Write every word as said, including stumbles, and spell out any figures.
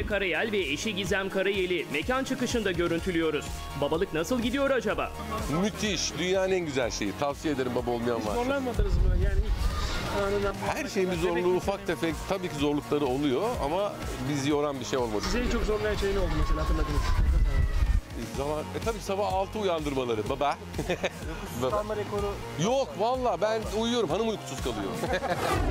Karayel ve eşi Gizem Karayel'i mekan çıkışında görüntülüyoruz. Babalık nasıl gidiyor acaba? Müthiş. Dünyanın en güzel şeyi. Tavsiye ederim baba olmayan var. Zorlanmadınız mı? Yani ilk anından... Her şeyin bir zorluğu, ufak tefek tabii ki zorlukları oluyor ama bizi yoran bir şey olmadı. Sizi en çok zorlayan şey ne oldu mesela, hatırladınız? Zaman, e tabii sabah altı uyandırmaları baba. Baba. Kalma rekoru Yok valla ben uyuyorum, hanım uykusuz kalıyor.